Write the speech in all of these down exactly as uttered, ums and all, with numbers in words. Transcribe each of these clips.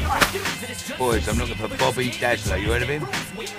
Boys, I'm looking for Bobby Dazzler. You heard of him?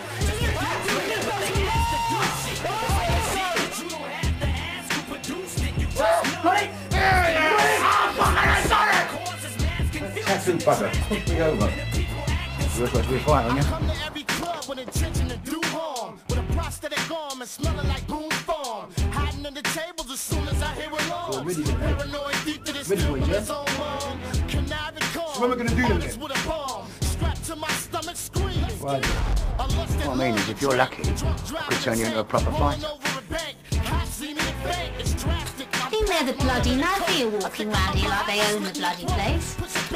Tattoo bugger. Push me over. We're supposed to be fighting, yeah? Come to every club with intention to do harm. With a prosthetic arm and smelling like Boone's Farm. Hiding under tables as soon as I hear alarms. Paranoid deep to this still with his own mom. Conniving calm. So when we're gonna do them then? With a bomb. Strapped to my stomach screaming. Right. What I mean is, if you're lucky, I could turn you into a proper fighter. I think they're the bloody mafia walking round here like they own the bloody place.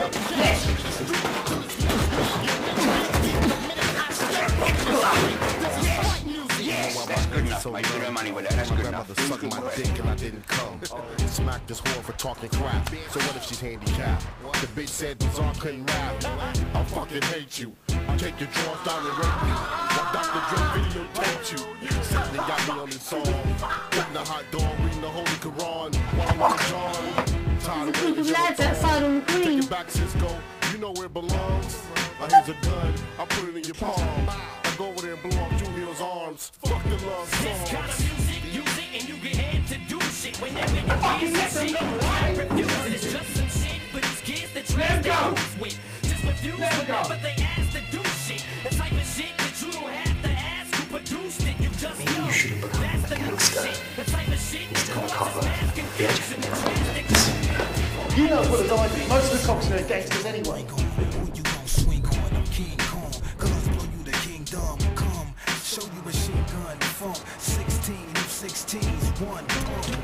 That's good enough, mate. Do no money with that. That's good enough. My grandmother sucked my dick and I didn't come. Smacked this whore for talking crap. So what if she's handicapped? The bitch said Bizarre couldn't rap. I fucking hate you. Take your drawers down and rape you. While Doctor Dre videotaped you. Something got me on this song. Eating a hot dog, reading the Holy Quran. While I'm John. Tired of waiting. Lads outside on the green. Take it back, Cisco. You know where it belongs. Now here's a gun. I put it in your palm. I go over there and blow up Julio's arms. Fuck the love song. This kind of music, use it and you get head to do shit. Whenever you hear some shit, I refuse it. It's just some shit for these kids that try to lose with. Just refuse whenever they ask to do shit. The type of shit that you don't have to ask who produced it. You just Maybe know. you shouldn't become That's a the new gangster shit. The type of shit instead of that cover causes mass the confusion. educated. You know as well as I do, most of the cops are gangsters anyway. You gon' swing on, I'm King Kong. Cause blow you the kingdom. Come, show you machine gun funk. sixteen, you sixteens, one pump.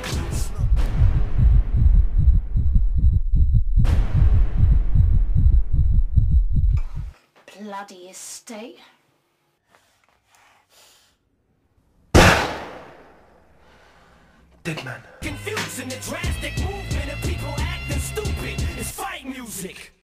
Bloody estate. Dead man. Confusion, the drastic movement of people acting stupid. It's fight music.